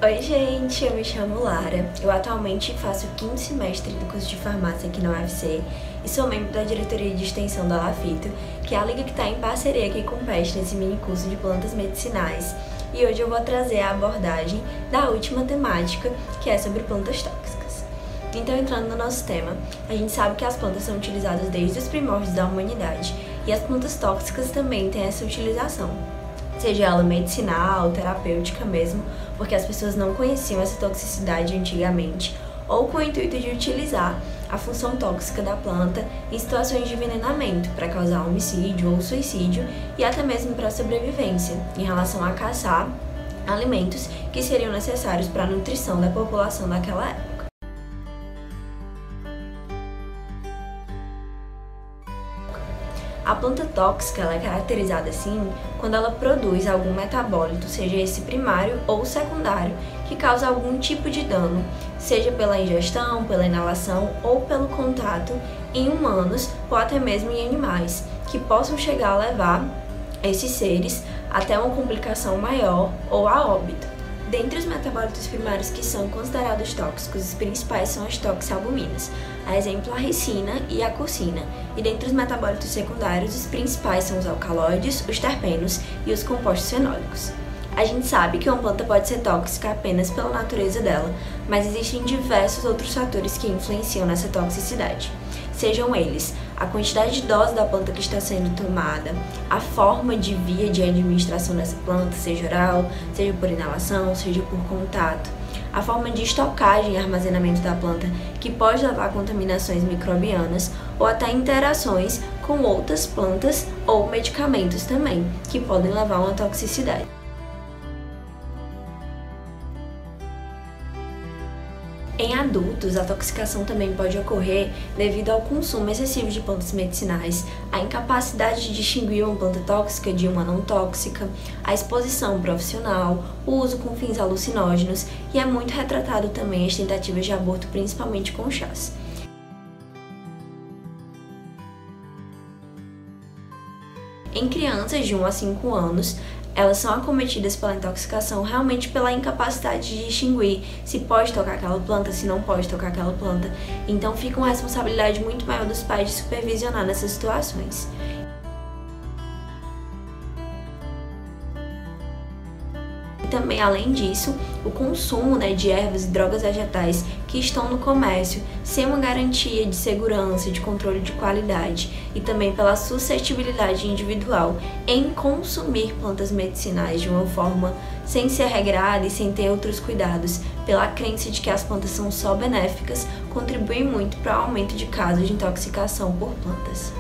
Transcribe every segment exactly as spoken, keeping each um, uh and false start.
Oi gente, eu me chamo Lara, eu atualmente faço o quinto semestre do curso de farmácia aqui na U F C e sou membro da diretoria de extensão da Lafito, que é a liga que está em parceria aqui com o P E S nesse mini curso de plantas medicinais. E hoje eu vou trazer a abordagem da última temática, que é sobre plantas tóxicas. Então, entrando no nosso tema, a gente sabe que as plantas são utilizadas desde os primórdios da humanidade e as plantas tóxicas também têm essa utilização, seja ela medicinal, terapêutica mesmo, porque as pessoas não conheciam essa toxicidade antigamente, ou com o intuito de utilizar a função tóxica da planta em situações de envenenamento para causar homicídio ou suicídio e até mesmo para sobrevivência, em relação a caçar alimentos que seriam necessários para a nutrição da população naquela época. A planta tóxica ela é caracterizada assim quando ela produz algum metabólito, seja esse primário ou secundário, que causa algum tipo de dano, seja pela ingestão, pela inalação ou pelo contato em humanos ou até mesmo em animais, que possam chegar a levar esses seres até uma complicação maior ou a óbito. Dentre os metabólitos primários que são considerados tóxicos, os principais são as toxalbuminas, a exemplo a ricina e a curcina. E dentre os metabólitos secundários, os principais são os alcaloides, os terpenos e os compostos fenólicos. A gente sabe que uma planta pode ser tóxica apenas pela natureza dela, mas existem diversos outros fatores que influenciam nessa toxicidade. Sejam eles a quantidade de dose da planta que está sendo tomada, a forma de via de administração dessa planta, seja oral, seja por inalação, seja por contato, a forma de estocagem e armazenamento da planta, que pode levar a contaminações microbianas ou até interações com outras plantas ou medicamentos também, que podem levar a uma toxicidade. Em adultos, a toxicação também pode ocorrer devido ao consumo excessivo de plantas medicinais, a incapacidade de distinguir uma planta tóxica de uma não tóxica, a exposição profissional, o uso com fins alucinógenos e é muito retratado também as tentativas de aborto, principalmente com chás. Em crianças de um a cinco anos, elas são acometidas pela intoxicação realmente pela incapacidade de distinguir se pode tocar aquela planta, se não pode tocar aquela planta. Então fica uma responsabilidade muito maior dos pais de supervisionar nessas situações. Também, além disso, o consumo né, de ervas e drogas vegetais que estão no comércio sem uma garantia de segurança, de controle de qualidade e também pela suscetibilidade individual em consumir plantas medicinais de uma forma sem ser regrada e sem ter outros cuidados, pela crença de que as plantas são só benéficas, contribuem muito para o aumento de casos de intoxicação por plantas.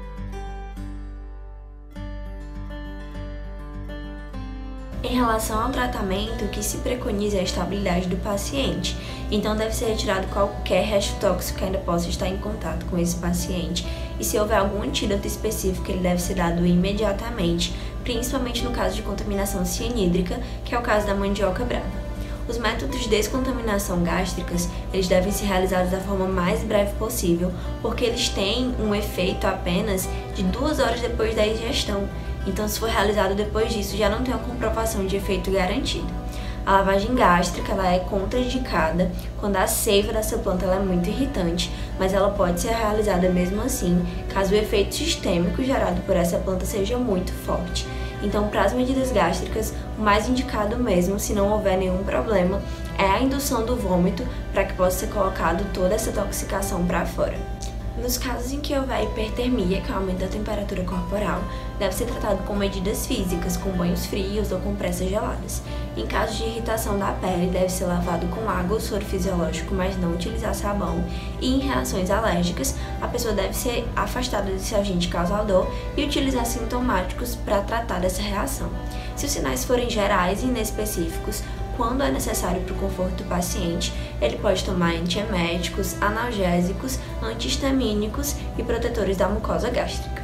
Em relação ao tratamento, o que se preconiza é a estabilidade do paciente, então deve ser retirado qualquer resto tóxico que ainda possa estar em contato com esse paciente, e se houver algum antídoto específico, ele deve ser dado imediatamente, principalmente no caso de contaminação cianídrica, que é o caso da mandioca brava. Os métodos de descontaminação gástricas, eles devem ser realizados da forma mais breve possível, porque eles têm um efeito apenas de duas horas depois da ingestão. Então, se for realizado depois disso, já não tem uma comprovação de efeito garantido. A lavagem gástrica ela é contraindicada quando a seiva dessa planta ela é muito irritante, mas ela pode ser realizada mesmo assim, caso o efeito sistêmico gerado por essa planta seja muito forte. Então, para as medidas gástricas, o mais indicado mesmo, se não houver nenhum problema, é a indução do vômito para que possa ser colocado toda essa toxicação para fora. Nos casos em que houver hipertermia, que aumenta a temperatura corporal, deve ser tratado com medidas físicas, com banhos frios ou com pressas geladas. Em caso de irritação da pele, deve ser lavado com água ou soro fisiológico, mas não utilizar sabão. E em reações alérgicas, a pessoa deve ser afastada desse agente causador e utilizar sintomáticos para tratar dessa reação. Se os sinais forem gerais e inespecíficos, quando é necessário para o conforto do paciente, ele pode tomar antieméticos, analgésicos, antihistamínicos e protetores da mucosa gástrica.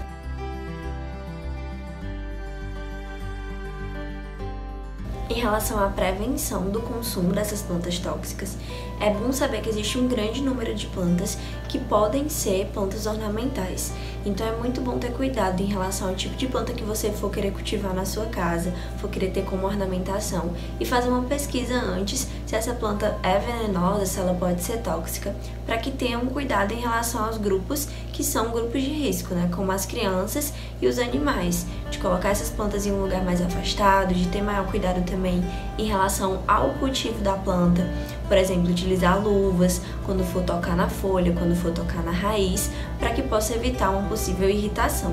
Em relação à prevenção do consumo dessas plantas tóxicas, é bom saber que existe um grande número de plantas que podem ser plantas ornamentais. Então é muito bom ter cuidado em relação ao tipo de planta que você for querer cultivar na sua casa, for querer ter como ornamentação, e fazer uma pesquisa antes se essa planta é venenosa, se ela pode ser tóxica, para que tenham cuidado em relação aos grupos que são grupos de risco, né, como as crianças e os animais, de colocar essas plantas em um lugar mais afastado, de ter maior cuidado também em relação ao cultivo da planta, por exemplo, utilizar luvas quando for tocar na folha, quando for tocar na raiz, para que possa evitar uma possível irritação.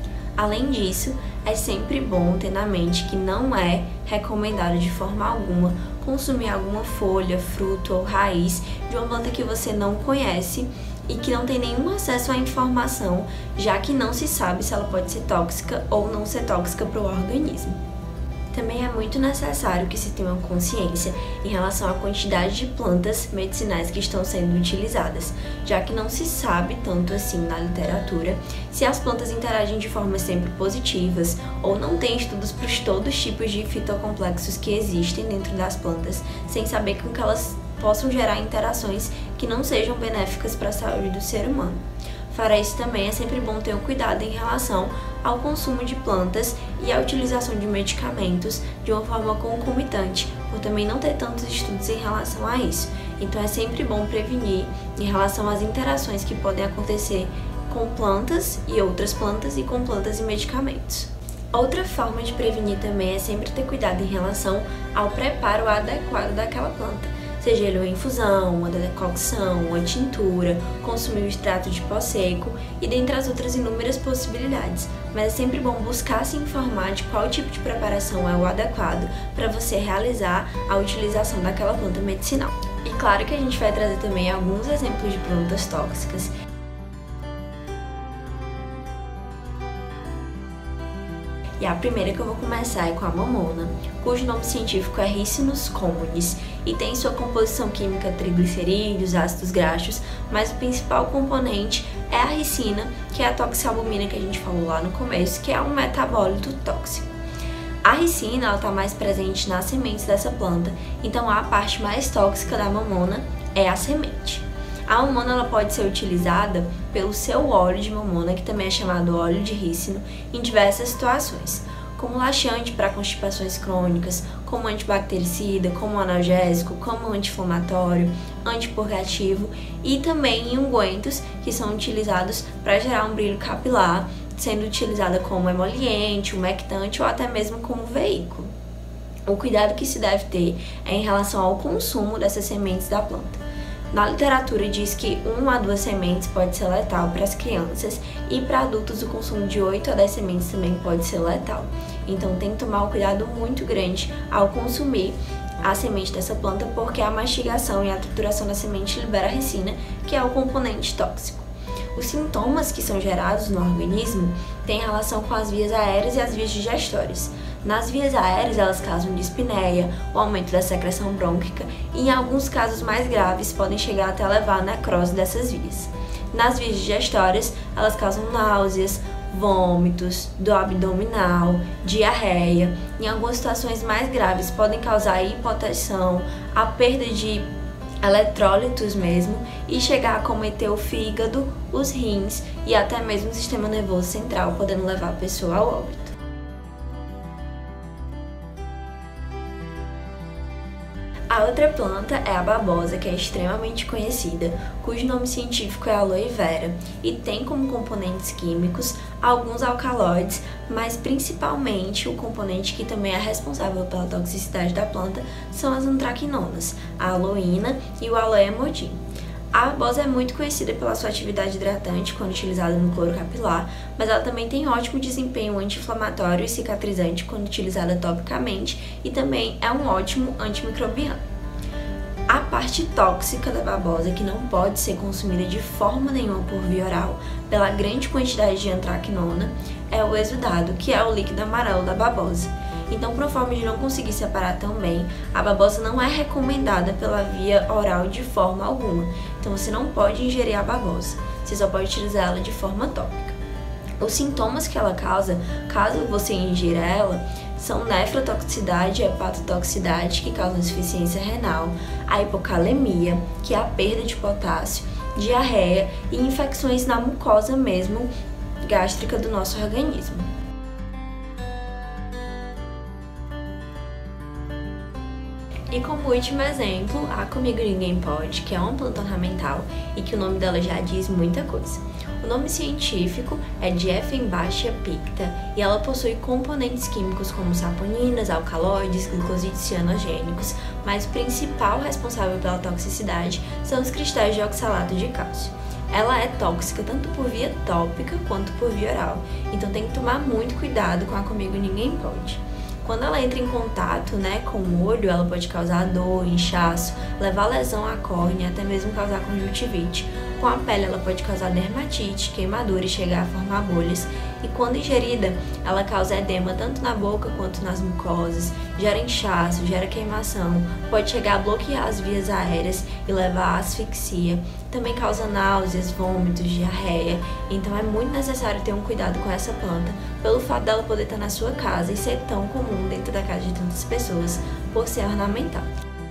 Além disso, é sempre bom ter na mente que não é recomendado de forma alguma consumir alguma folha, fruto ou raiz de uma planta que você não conhece e que não tem nenhum acesso à informação, já que não se sabe se ela pode ser tóxica ou não ser tóxica para o organismo. Também é muito necessário que se tenha uma consciência em relação à quantidade de plantas medicinais que estão sendo utilizadas, já que não se sabe tanto assim na literatura se as plantas interagem de formas sempre positivas ou não tem estudos para todos os tipos de fitocomplexos que existem dentro das plantas, sem saber com que elas possam gerar interações que não sejam benéficas para a saúde do ser humano. Para isso também é sempre bom ter um cuidado em relação ao consumo de plantas e à utilização de medicamentos de uma forma concomitante, por também não ter tantos estudos em relação a isso. Então é sempre bom prevenir em relação às interações que podem acontecer com plantas e outras plantas e com plantas e medicamentos. Outra forma de prevenir também é sempre ter cuidado em relação ao preparo adequado daquela planta. Seja ele uma infusão, uma decocção, uma tintura, consumir o extrato de pó seco e dentre as outras inúmeras possibilidades. Mas é sempre bom buscar se informar de qual tipo de preparação é o adequado para você realizar a utilização daquela planta medicinal. E claro que a gente vai trazer também alguns exemplos de plantas tóxicas. E a primeira que eu vou começar é com a mamona, cujo nome científico é Ricinus communis e tem sua composição química triglicerídeos, ácidos graxos, mas o principal componente é a ricina, que é a toxalbumina que a gente falou lá no começo, que é um metabólito tóxico. A ricina está mais presente nas sementes dessa planta, então a parte mais tóxica da mamona é a semente. A mamona ela pode ser utilizada pelo seu óleo de mamona, que também é chamado óleo de rícino, em diversas situações, como laxante para constipações crônicas, como antibactericida, como analgésico, como anti-inflamatório, antipurgativo e também em ungüentos que são utilizados para gerar um brilho capilar, sendo utilizada como emoliente, umectante ou até mesmo como veículo. O cuidado que se deve ter é em relação ao consumo dessas sementes da planta. Na literatura diz que uma a duas sementes pode ser letal para as crianças e para adultos o consumo de oito a dez sementes também pode ser letal. Então tem que tomar um cuidado muito grande ao consumir a semente dessa planta, porque a mastigação e a trituração da semente libera a ricina, que é o componente tóxico. Os sintomas que são gerados no organismo têm relação com as vias aéreas e as vias digestórias. Nas vias aéreas, elas causam dispneia, o aumento da secreção brônquica e, em alguns casos mais graves, podem chegar até levar à necrose dessas vias. Nas vias digestórias, elas causam náuseas, vômitos, dor abdominal, diarreia. Em algumas situações mais graves, podem causar hipotensão, a perda de eletrólitos mesmo e chegar a cometer o fígado, os rins e até mesmo o sistema nervoso central, podendo levar a pessoa ao óbito. A outra planta é a babosa, que é extremamente conhecida, cujo nome científico é aloe vera e tem como componentes químicos alguns alcaloides, mas principalmente o componente que também é responsável pela toxicidade da planta são as antraquinonas, a aloína e o aloemodin. A babosa é muito conhecida pela sua atividade hidratante quando utilizada no couro capilar, mas ela também tem ótimo desempenho anti-inflamatório e cicatrizante quando utilizada topicamente e também é um ótimo antimicrobiano. A parte tóxica da babosa, que não pode ser consumida de forma nenhuma por via oral, pela grande quantidade de antraquinona, é o exudado, que é o líquido amarelo da babosa. Então, por forma de não conseguir separar tão bem, a babosa não é recomendada pela via oral de forma alguma. Então, você não pode ingerir a babosa, você só pode utilizar ela de forma tópica. Os sintomas que ela causa, caso você ingira ela, são nefrotoxicidade e hepatotoxicidade, que causam insuficiência renal, a hipocalemia, que é a perda de potássio, diarreia e infecções na mucosa mesmo gástrica do nosso organismo. E como último exemplo, a Comigo Ninguém Pode, que é uma planta ornamental e que o nome dela já diz muita coisa. O nome científico é Dieffenbachia picta e ela possui componentes químicos como saponinas, alcaloides, glicosídeos cianogênicos, mas o principal responsável pela toxicidade são os cristais de oxalato de cálcio. Ela é tóxica tanto por via tópica quanto por via oral, então tem que tomar muito cuidado com a Comigo Ninguém Pode. Quando ela entra em contato, né, com o olho, ela pode causar dor, inchaço, levar lesão à córnea, até mesmo causar conjuntivite. Com a pele, ela pode causar dermatite, queimadura e chegar a formar bolhas. E quando ingerida, ela causa edema tanto na boca quanto nas mucosas, gera inchaço, gera queimação, pode chegar a bloquear as vias aéreas e levar à asfixia. Também causa náuseas, vômitos, diarreia. Então é muito necessário ter um cuidado com essa planta, pelo fato dela poder estar na sua casa e ser tão comum dentro da casa de tantas pessoas, por ser ornamental.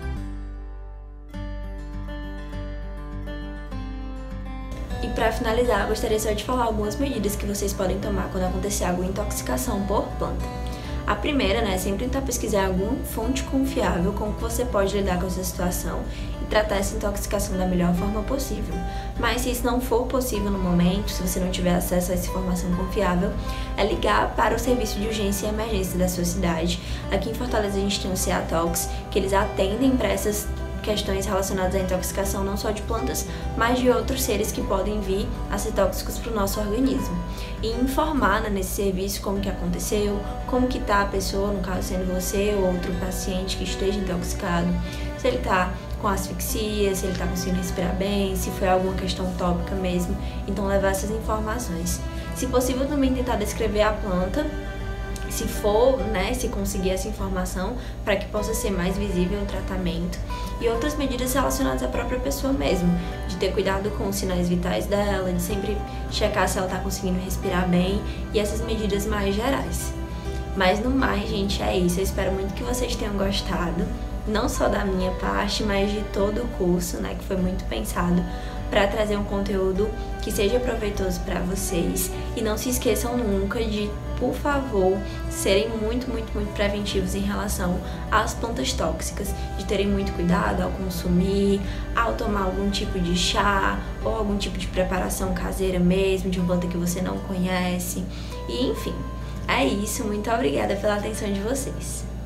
E para finalizar, gostaria só de falar algumas medidas que vocês podem tomar quando acontecer alguma intoxicação por planta. A primeira, né, é sempre tentar pesquisar alguma fonte confiável com que você pode lidar com essa situação e tratar essa intoxicação da melhor forma possível. Mas se isso não for possível no momento, se você não tiver acesso a essa informação confiável, é ligar para o serviço de urgência e emergência da sua cidade. Aqui em Fortaleza a gente tem o CEATOX, que eles atendem para essas questões relacionadas à intoxicação não só de plantas, mas de outros seres que podem vir a ser tóxicos para o nosso organismo. E informar, né, nesse serviço como que aconteceu, como que tá a pessoa, no caso sendo você ou outro paciente que esteja intoxicado, se ele tá com asfixia, se ele tá conseguindo respirar bem, se foi alguma questão tópica mesmo, então levar essas informações. Se possível também tentar descrever a planta, se for, né, se conseguir essa informação, para que possa ser mais visível o tratamento. E outras medidas relacionadas à própria pessoa mesmo, de ter cuidado com os sinais vitais dela, de sempre checar se ela está conseguindo respirar bem e essas medidas mais gerais. Mas no mais, gente, é isso. Eu espero muito que vocês tenham gostado, não só da minha parte, mas de todo o curso, né, que foi muito pensado para trazer um conteúdo que seja proveitoso para vocês. E não se esqueçam nunca de, por favor, serem muito, muito, muito preventivos em relação às plantas tóxicas, de terem muito cuidado ao consumir, ao tomar algum tipo de chá ou algum tipo de preparação caseira mesmo, de uma planta que você não conhece. E enfim, é isso. Muito obrigada pela atenção de vocês.